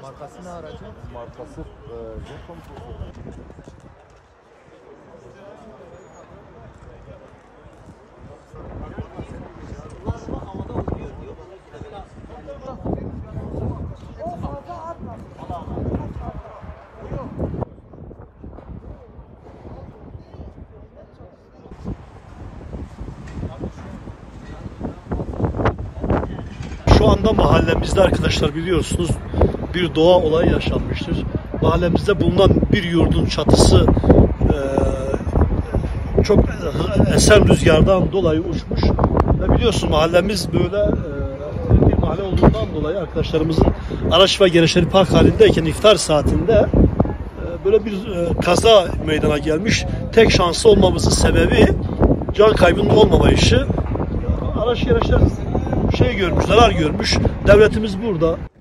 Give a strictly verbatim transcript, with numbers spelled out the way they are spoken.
Markası ne aracı? Markası e, Jeton. Şu anda mahallemizde arkadaşlar biliyorsunuz bir doğa olayı yaşanmıştır. Mahallemizde bulunan bir yurdun çatısı e, çok esen rüzgardan dolayı uçmuş. Ve biliyorsunuz mahallemiz böyle e, bir mahalle olduğundan dolayı arkadaşlarımızın araç ve gereçleri park halindeyken iftar saatinde e, böyle bir e, kaza meydana gelmiş. Tek şanslı olmamızın sebebi can kaybının olmamayışı. Araç gereçler şey görmüş, zarar görmüş. Devletimiz burada.